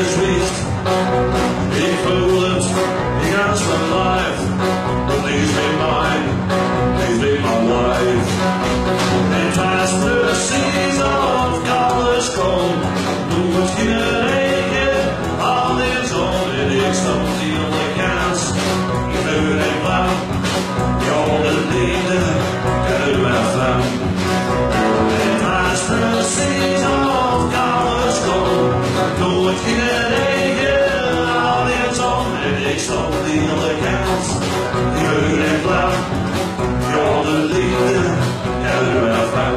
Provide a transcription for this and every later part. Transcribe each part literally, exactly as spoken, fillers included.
is reached. Equivalent, against my life. Please be mine, please be my wife. They pass through the seas of colors cold. Who's gonna take it on his own? It is the deal that counts. You food and love, you're the leader, good F M. They pass through the seas of colors cold. Who's gonna take it on his own? It is the deal that counts. You food and love, you're the leader, good F M.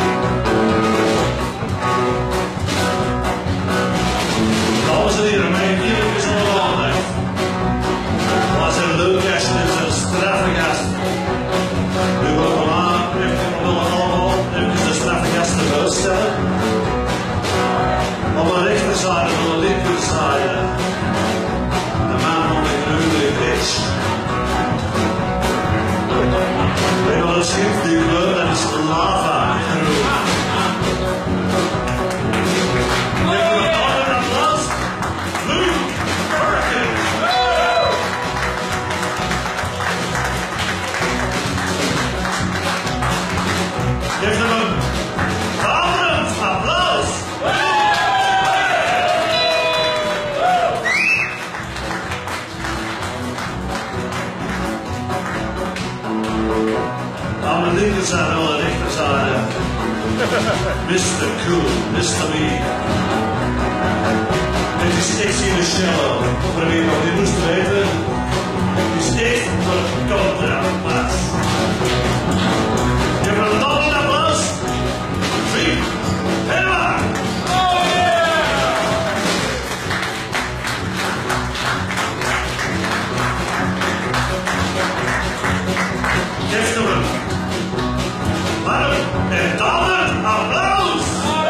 Op de rechterzijde van de linkerzijde, de man op de gruwelijk is. Weet wat het schip duwen, dat is de lava. Geef hem een daverend applaus. Aan de linkerzijde en de rechterzijde. mister Cool, mister Me. Het is echt in de shallow. Voor wie nog niet moest weten. Het is echt voor het contraplaats. Je hebt een daverend applaus. Vier. Helemaal. Oh yeah! Geef hem een warm en daverend applaus.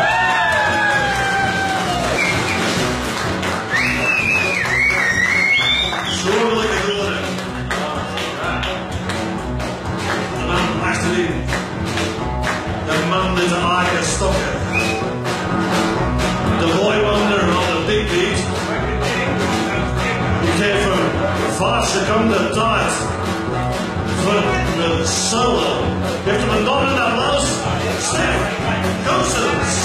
Zo wil ik het horen. De man achterin. De man met de eigen stokken. De boy wonder on the big beat. Die geeft hem vijf seconden tijd voor de solo. Geeft hem een daverend applaus. Stef Goossens.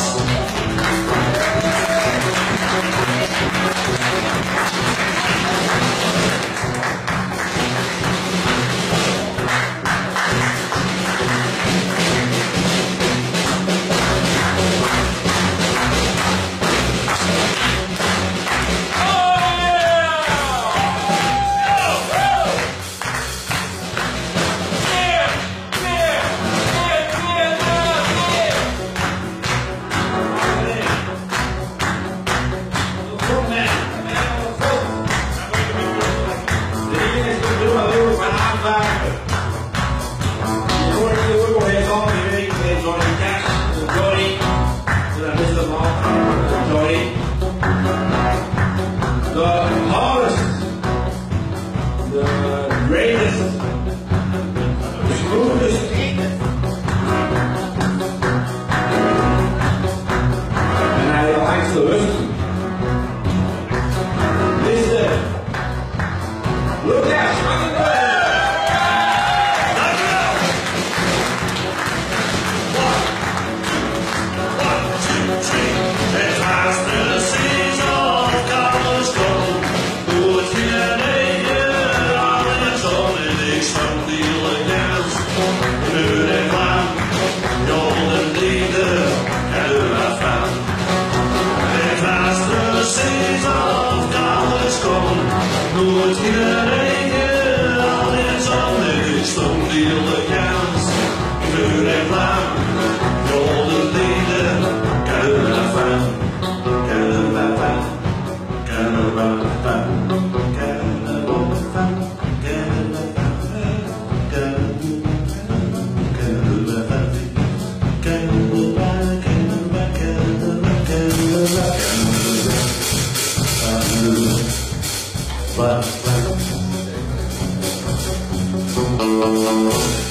The hardest, the greatest, the smoothest, and I like to listen. Listen. Look out! Nooit iedereen al in zo'n is dan deal that counts. Vuur en vlam, you're the leader. Caravaan, caravaan, caravaan, Bye.